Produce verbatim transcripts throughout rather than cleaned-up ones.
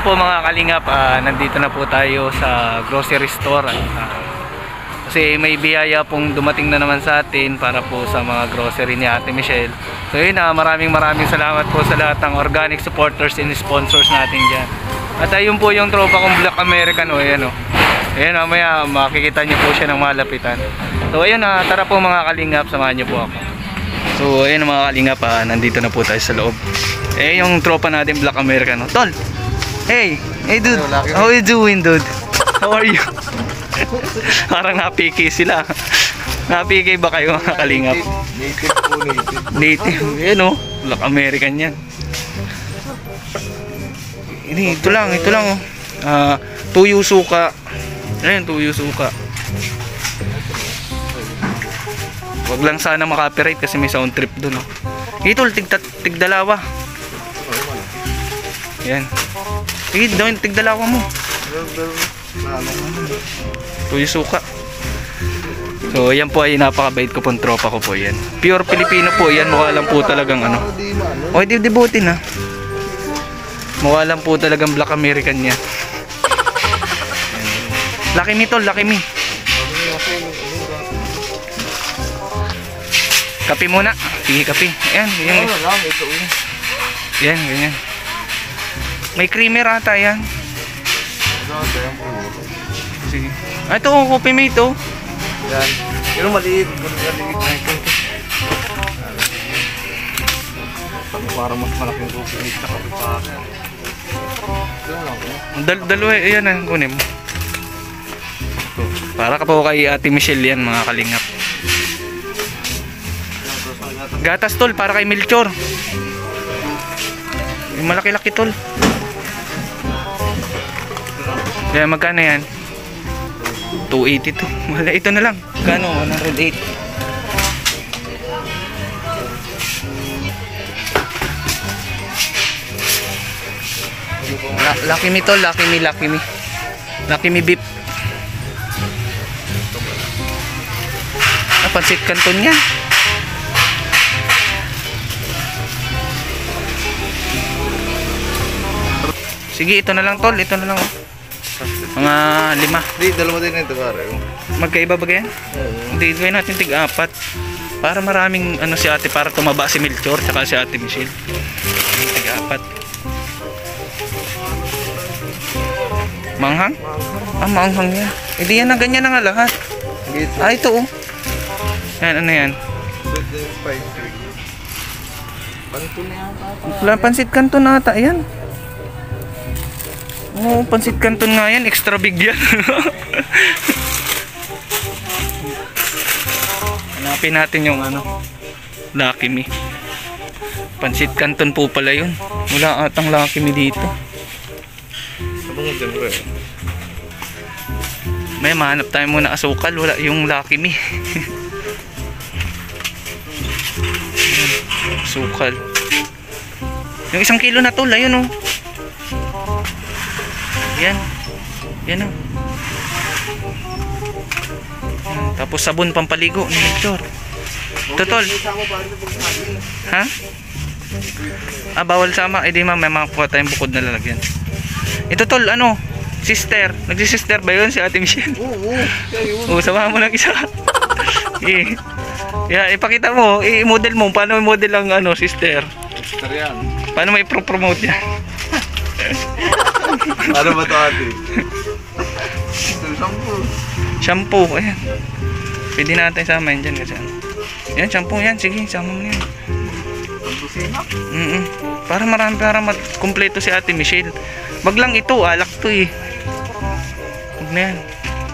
po mga kalingap, uh, nandito na po tayo sa grocery store. Uh, kasi may biyaya pong dumating na naman sa atin para po sa mga grocery ni Ate Michelle. So yun, uh, maraming maraming salamat po sa lahat ng organic supporters and sponsors natin dyan. At ayun po yung tropa kong Black American. O ayan o. Ayan, mamaya makikita niyo po siya ng malapitan. So ayun, uh, tara po mga kalingap, samahan niyo po ako. So ayun mga kalingap, uh, nandito na po tayo sa loob. Eh yung tropa natin Black American. O, tol! Hey! Hey dude! How you doing, dude? How are you? Parang napiki sila. Napiki ba kayo mga kalingap? Native po, native. Native. Yan o. Black American yan. Ini, ito lang, ito lang o. Uh, tuyo suka. Ayan, tuyo suka. Wag lang sana makapiright kasi may sound trip dun o. Ito, tig, tig dalawa. Ayan. Sige, doon, tig dalawa mo. Tuyo suka. So yan po ay napakabait ko pong tropa ko po yan. Pure Filipino po yan. Mukha lang po talagang ano. O di dibutin ha. Mukha lang po talagang Black American yan. Lucky me tol, lucky me. Kape muna. Sige kape. Ayan, yan. Yan, ganyan. May creamer ata yan. Sige. Ah, ito, coffee mate oh. Yan. Yung maliit. Maliit na ito. Parang mas malaking coffee mate sa kape pa. Dal dalawa, yan ah, kunin mo. Para ka po kay Ate Michelle yan mga kalingap. Gatas tol, para kay Melchor. Yung malaki-laki tol. Kaya magkano yan? two eighty to. Wala, ito na lang. Kano? one oh eight. Lucky me tol, lucky me, lucky me. Lucky me beef. Ah, pansit canton yan. Sige, ito na lang tol, ito na lang. Mga lima. Hindi, dalawa din ito pare. Magkaiba ba yan? Oo. Hindi, gawin natin tig-apat. Para maraming ano si ate, para tumaba si Melchor tsaka si Ate Michelle. Tig-apat. Manghang? Ah, manghang yan. Hindi yan na ganyan na nga lahat. Ah, ito oh. Yan, ano yan? Panito na yan papa. Wala, pansit canton ata yan. Oo, oh, pansit canton nga yan. Extra big yan. Hanapin natin yung ano, Lucky Me. Pansit canton po pala yun. Wala atang Lucky Me dito. Sabang dyan rin. May mahanap tayo muna asukal. Wala yung Lucky Me. Asukal. Yung isang kilo na tol, ayun oh. Yan. Yan o. Tapos sabon pampaligo ni Melchor. Ito tol. Ha? Ah, bawal sama. Eh di ma, may mga kuha tayong bukod na lalagyan. Ito tol, ano? Sister. Nagsi-sister ba yun si Ate Michelle? Oo. Oo, samahan mo lang isa. Eh. Yeah, ipakita mo, i-model mo. Paano i-model ang ano, sister? Sister yan. Paano may pro-promote yan? Ano ba ito ate? Ito shampoo. Shampoo, ayan. Pwede natin sama yan dyan kasi ano. Yan, shampoo yan. Sige, sama mo yan. Shampoo sinak? Mm -mm. Para marami, para kompleto si Ate Michelle. Wag lang ito, alak to eh. Wag na yan.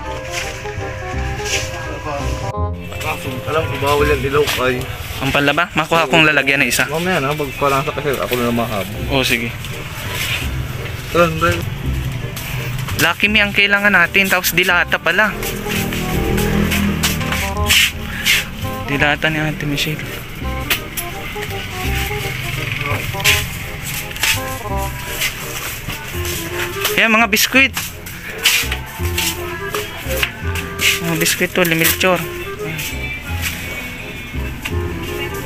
Alam ko, bawal yan ilaw kay. Ang pala ba? Makuha kong lalagyan na isa. Mamaya na, magpalasa kasi ako na mahabo. Oh, sige. Run, Lucky Me ang kailangan natin. Tapos dilata pala. Dilata ni Ate Michelle. Yan mga biskwit. Mga biskwit to, Melchor.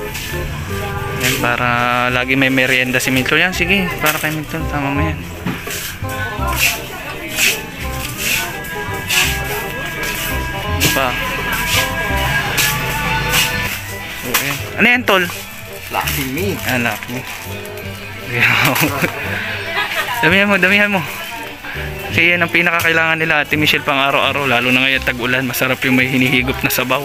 Yan, para lagi may merienda si Melchor. Yan, sige, para kay Melchor, tama mo yan. Ano pa? So, ayan. Ano yan, tol? Lucky me. Anak mo. Damihan mo, damihan mo. Kasi yan ang pinakakailangan nila Ate Michelle pang araw-araw, lalo na ngayon tag-ulan. Masarap yung may hinihigop na sabaw.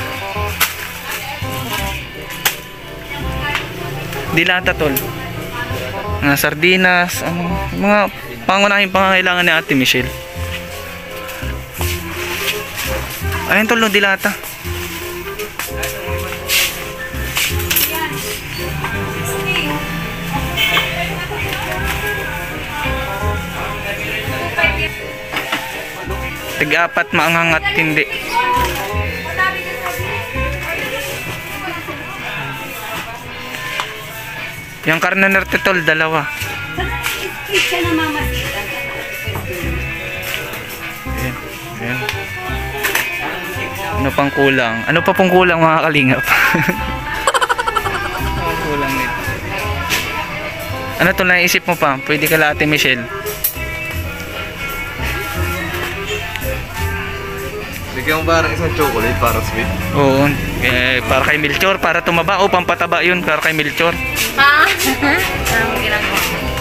Dilata, tol. Mga sardinas, ano, mga pangunahing pangangailangan ni Ate Michelle. Ayun, tol, no, dilata. Tig-apat maangangat hindi. Yung karne nerte, tol, dalawa. Ayan, ayan. Ano pang kulang? Ano pa pong kulang, mga kalingap? Kulang nito. Ano to, naisip mo pa? Pwede ka la Ate Michelle. Bigyan mo ba ng isang chocolate para sweet? Oo, eh, para kay Melchor, para tumaba o pampataba yun, para kay Melchor. Ha? Anong ginagawa?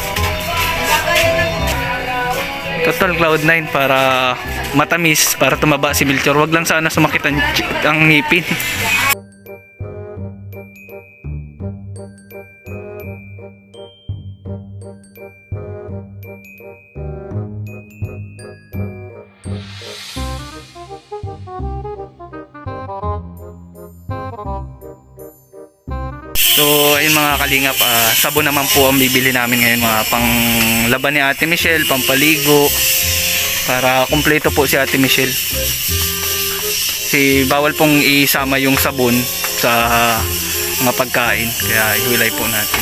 Total cloud nine para matamis, para tumaba si Melchor. Wag lang sana sumakit ang, ang ngipin. So ayun mga kalingap, uh, sabon naman po ang bibili namin ngayon, mga pang laban ni Ate Michelle, pampaligo, para kumpleto po si Ate Michelle. Si bawal pong isama yung sabon sa mga pagkain, kaya ihiwalay po natin.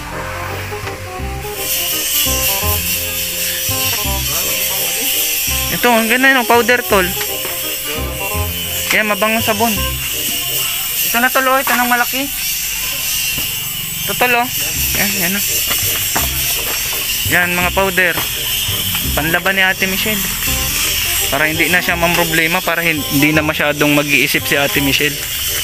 Ito, ang ganda yung powder, tol. Kaya mabangong sabon. Ito na, tol, oh, ito ng malaki. Totoo, yan, yan na. Yan mga powder, panlaban ni Ate Michelle, para hindi na siya mamroblema, para hindi na masyadong mag-iisip si Ate Michelle.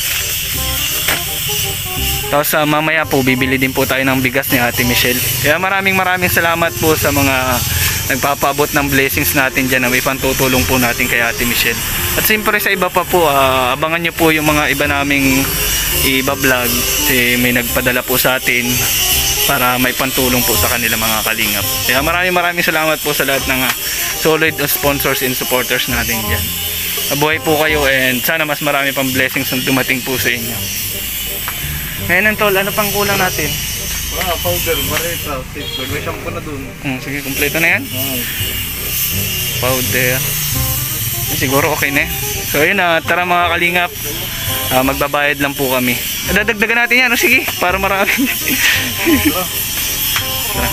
Tapos uh, mamaya po bibili din po tayo ng bigas ni Ate Michelle. Kaya maraming maraming salamat po sa mga nagpapaabot ng blessings natin dyan, na may pantutulong po natin kay Ate Michelle. At siyempre sa iba pa po, uh, abangan nyo po yung mga iba naming iba-vlog, kasi may nagpadala po sa atin para may pantulong po sa kanila mga kalingap. Kaya maraming maraming salamat po sa lahat ng uh, solid sponsors and supporters natin dyan. Mabuhay po kayo, and sana mas marami pang blessings na dumating po sa inyo. Ngayon, tol, ano pang kulang natin? Ah, powder, marita, tipsol. May shampoo na dun. Hmm, sige, kumpleto na yan. Ah. Powder. Siguro okay na eh. So yun na, uh, tara mga kalingap, uh, magbabayad lang po kami. Dadagdagan natin yan, o sige, para marami. Tara.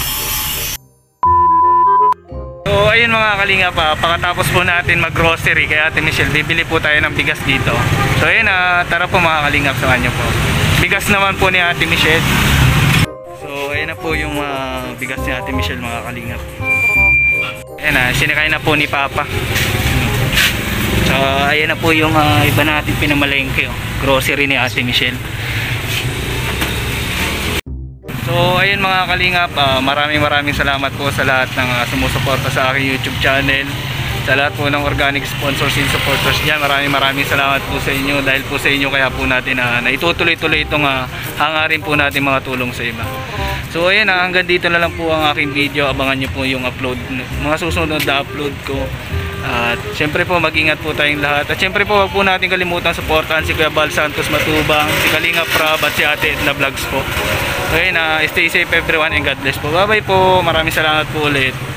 So ayun mga kalingap, uh, pagkatapos po natin mag grocery kay Ate Michelle, bibili po tayo ng bigas dito. So ayun na, uh, tara po mga kalingap, sa kanya po. Bigas naman po ni Ate Michelle. So ayun na po yung uh, bigas ni Ate Michelle mga kalingap. Ayan na, sinakay na po ni Papa. So ayan na po yung uh, iba natin pinamalengke, oh, grocery ni Ate Michelle. So ayun mga kalingap, uh, maraming maraming salamat po sa lahat ng uh, sumusuporta sa aking YouTube channel, sa lahat po ng organic sponsors and supporters dyan. Maraming maraming salamat po sa inyo, dahil po sa inyo kaya po natin uh, naitutuloy-tuloy itong uh, hangarin po natin mga tulong sa iba. So ayun, uh, hanggang dito na lang po ang aking video. Abangan nyo po yung upload, mga susunod na upload ko. At syempre po, mag-ingat po tayong lahat. At syempre po, wag po natin kalimutan supportahan si Kuya Bal Santos Matubang, si Kalinga Prab, at si Ate Edna Vlogs po. So ayun, uh, stay safe everyone and God bless po. Bye bye po, maraming salamat po ulit.